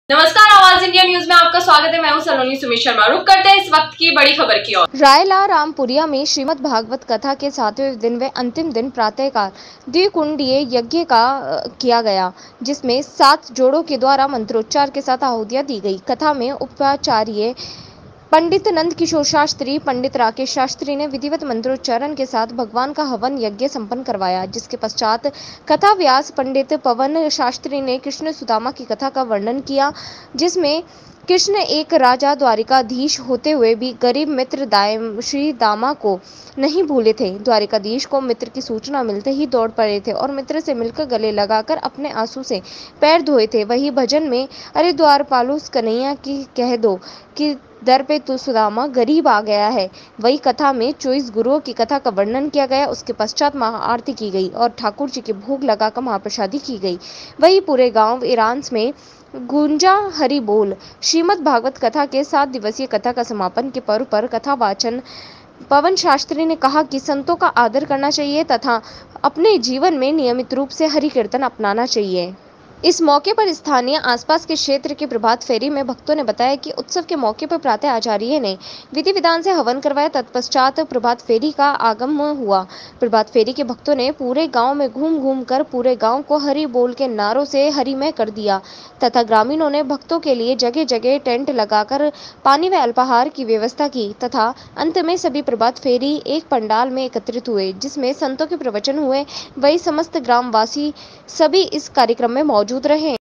नमस्कार, आवाज India news में आपका स्वागत है। मैं हूं सलोनी सुमित शर्मा। रुक करते हैं इस वक्त की बड़ी खबर की ओर। रायला रामपुरिया में श्रीमद् भागवत कथा के 7वें दिन व अंतिम दिन प्रातःकाल द्विकुंडीय यज्ञ का किया गया, जिसमें 7 जोड़ों के द्वारा मंत्रोच्चार के साथ आहुतियां दी गई। कथा में उपाचार्य पंडित नंद किशोर शास्त्री, पंडित राकेश शास्त्री ने विधिवत मंत्रोच्चारण के साथ भगवान का हवन यज्ञ संपन्न करवाया, जिसके पश्चात कथा व्यास पंडित पवन शास्त्री ने कृष्ण सुदामा की कथा का वर्णन किया, जिसमें कृष्ण एक राजा द्वारिकाधीश होते हुए भी गरीब मित्र श्री दामा को नहीं भूले थे। द्वारिकाधीश को मित्र की सूचना मिलते ही दौड़ पड़े थे और मित्र से मिलकर गले लगाकर अपने आंसू से पैर धोए थे। वही भजन में अरे द्वारपालो कन्हैया की कह दो कि दर पे तो सुदामा गरीब आ गया है। वही कथा में 24 गुरुओं की कथा का वर्णन किया गया। उसके पश्चात महाआरती की गई और ठाकुर जी के भोग लगाकर महाप्रसादी की गई। वही पूरे गांव इरांस में गूंजा हरि बोल। श्रीमद् भागवत कथा के 7 दिवसीय कथा का समापन के पर्व पर कथा वाचन पवन शास्त्री ने कहा कि संतों का आदर करना चाहिए तथा अपने जीवन में नियमित रूप से हरि कीर्तन अपनाना चाहिए। इस मौके पर स्थानीय आसपास के क्षेत्र के प्रभात फेरी में भक्तों ने बताया कि उत्सव के मौके पर प्रातः आचार्य ने विधि विधान से हवन करवाया। तत्पश्चात प्रभात फेरी का आगम हुआ। प्रभात फेरी के भक्तों ने पूरे गांव में घूम घूम कर पूरे गांव को हरि बोल के नारों से हरिमय कर दिया तथा ग्रामीणों ने भक्तों के लिए जगह जगह टेंट लगाकर पानी व अल्पाहार की व्यवस्था की तथा अंत में सभी प्रभात फेरी एक पंडाल में एकत्रित हुए, जिसमें संतों के प्रवचन हुए। वही समस्त ग्रामवासी सभी इस कार्यक्रम में मौजूद रहे।